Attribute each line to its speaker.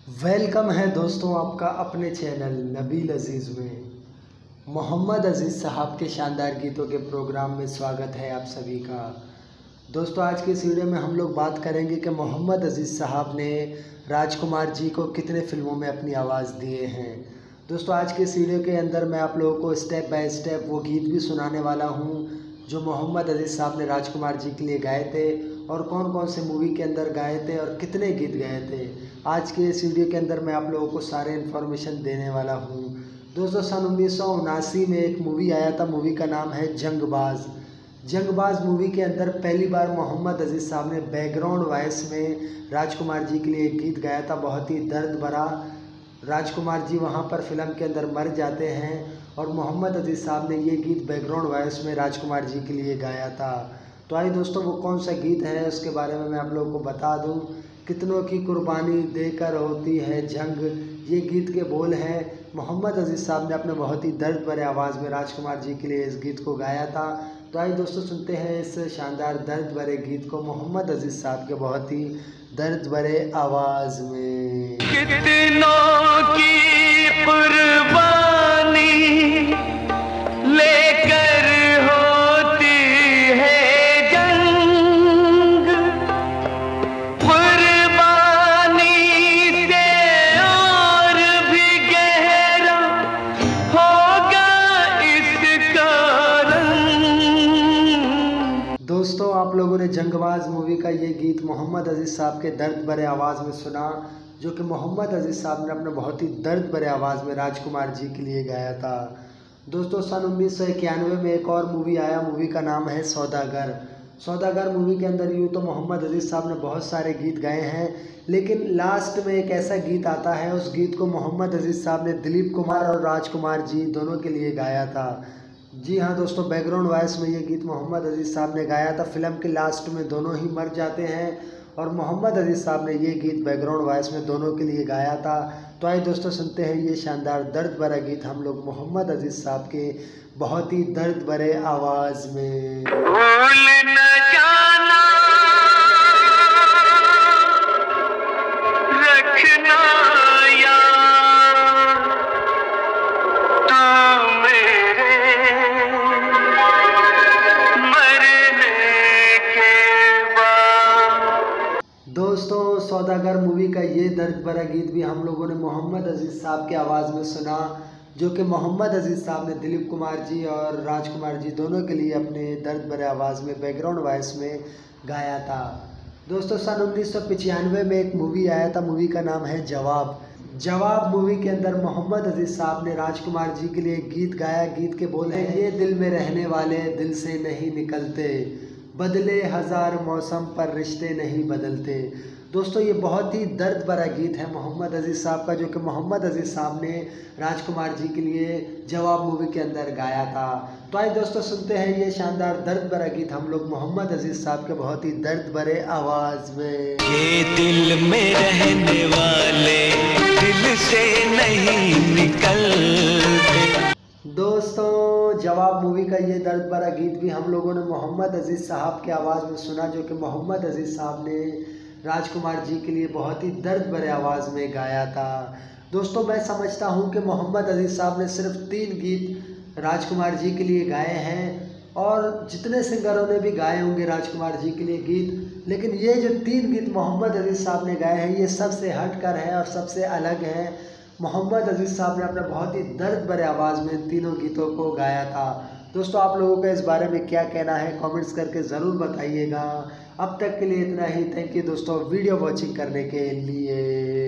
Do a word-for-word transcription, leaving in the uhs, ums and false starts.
Speaker 1: Welcome है दोस्तों आपका अपने चैनल नबील अज़ीज़ में। मोहम्मद अज़ीज़ साहब के शानदार गीतों के प्रोग्राम में स्वागत है आप सभी का। दोस्तों आज की इस वीडियो में हम लोग बात करेंगे कि मोहम्मद अज़ीज़ साहब ने राजकुमार जी को कितने फ़िल्मों में अपनी आवाज़ दिए हैं। दोस्तों आज के इस वीडियो के अंदर मैं आप लोगों को स्टेप बाय स्टेप वो गीत भी सुनाने वाला हूँ जो मोहम्मद अज़ीज़ साहब ने राजकुमार जी के लिए गाए थे और कौन कौन से मूवी के अंदर गाए थे और कितने गीत गाए थे। आज के इस वीडियो के अंदर मैं आप लोगों को सारे इन्फॉर्मेशन देने वाला हूँ। दोस्तों सन उन्नीस सौ उनासी में एक मूवी आया था, मूवी का नाम है जंगबाज। जंगबाज मूवी के अंदर पहली बार मोहम्मद अज़ीज़ साहब ने बैकग्राउंड वॉइस में राजकुमार जी के लिए एक गीत गाया था, बहुत ही दर्द भरा। राजकुमार जी वहाँ पर फिल्म के अंदर मर जाते हैं और मोहम्मद अज़ीज़ साहब ने ये गीत बैकग्राउंड वॉइस में राजकुमार जी के लिए गाया था। तो आइए दोस्तों वो कौन सा गीत है उसके बारे में मैं आप लोगों को बता दूं। कितनों की कुर्बानी देकर होती है जंग, ये गीत के बोल हैं। मोहम्मद अज़ीज़ साहब ने अपने बहुत ही दर्द भरे आवाज़ में राजकुमार जी के लिए इस गीत को गाया था। तो आइए दोस्तों सुनते हैं इस शानदार दर्द भरे गीत को मोहम्मद अज़ीज़ साहब के बहुत ही दर्द भरे आवाज़ में।
Speaker 2: कितनों की कुर्बानी लेकर होती है जंग, कुर्बानी से और भी गहरा होगा इसका रंग।
Speaker 1: दोस्तों आप लोगों ने जंगबाज मूवी का ये गीत मोहम्मद अज़ीज़ साहब के दर्द भरे आवाज़ में सुना, जो कि मोहम्मद अज़ीज़ साहब ने अपने बहुत ही दर्द भरे आवाज़ में राजकुमार जी के लिए गाया था। दोस्तों सन उन्नीस सौ इक्यानवे में एक और मूवी आया, मूवी का नाम है सौदागर। सौदागर मूवी के अंदर यूँ तो मोहम्मद अज़ीज़ साहब ने बहुत सारे गीत गाए हैं, लेकिन लास्ट में एक ऐसा गीत आता है, उस गीत को मोहम्मद अज़ीज़ साहब ने दिलीप कुमार और राजकुमार जी दोनों के लिए गाया था। जी हाँ दोस्तों, बैकग्राउंड वॉइस में ये गीत मोहम्मद अज़ीज़ साहब ने गाया था। फिल्म के लास्ट में दोनों ही मर जाते हैं और मोहम्मद अज़ीज़ साहब ने ये गीत बैकग्राउंड वॉइस में दोनों के लिए गाया था। तो आइए दोस्तों सुनते हैं ये शानदार दर्द भरा गीत हम लोग मोहम्मद अज़ीज़ साहब के बहुत ही दर्द भरे आवाज़ में।
Speaker 2: भूल न जाना रखना याद तू मेरे मरने के बाद।
Speaker 1: दोस्तों सौदागर मूवी का ये दर्द भरा गीत भी हम लोगों ने मोहम्मद अज़ीज़ साहब के आवाज़ में सुना, जो कि मोहम्मद अज़ीज़ साहब ने दिलीप कुमार जी और राजकुमार जी दोनों के लिए अपने दर्द भरे आवाज़ में बैकग्राउंड वॉइस में गाया था। दोस्तों सन उन्नीस सौ पचानवे में एक मूवी आया था, मूवी का नाम है जवाब। जवाब मूवी के अंदर मोहम्मद अज़ीज़ साहब ने राजकुमार जी के लिए एक गीत गाया। गीत के बोल हैं, ये दिल में रहने वाले दिल से नहीं निकलते, बदले हज़ार मौसम पर रिश्ते नहीं बदलते। दोस्तों ये बहुत ही दर्द भरा गीत है मोहम्मद अज़ीज़ साहब का, जो कि मोहम्मद अज़ीज़ साहब ने राजकुमार जी के लिए जवाब मूवी के अंदर गाया था। तो आइए दोस्तों सुनते हैं ये शानदार दर्द भरा गीत हम लोग मोहम्मद अज़ीज़ साहब के बहुत ही दर्द भरे आवाज़ में।
Speaker 2: ये दिल में रहने वाले दिल से नहीं निकलते।
Speaker 1: दोस्तों जवाब मूवी का ये दर्द भरा गीत भी हम लोगों ने मोहम्मद अज़ीज़ साहब की आवाज़ में सुना, जो कि मोहम्मद अज़ीज़ साहब ने राजकुमार जी के लिए बहुत ही दर्द भरे आवाज़ में गाया था। दोस्तों मैं समझता हूँ कि मोहम्मद अज़ीज़ साहब ने सिर्फ तीन गीत राजकुमार जी के लिए गाए हैं और जितने सिंगरों ने भी गाए होंगे राजकुमार जी के लिए गीत, लेकिन ये जो तीन गीत मोहम्मद अज़ीज़ साहब ने गाए हैं ये सबसे हट कर है और सबसे अलग है। मोहम्मद अज़ीज़ साहब ने अपने बहुत ही दर्द भरे आवाज़ में तीनों गीतों को गाया था। दोस्तों आप लोगों का इस बारे में क्या कहना है कमेंट्स करके ज़रूर बताइएगा। अब तक के लिए इतना ही। थैंक यू दोस्तों वीडियो वॉचिंग करने के लिए।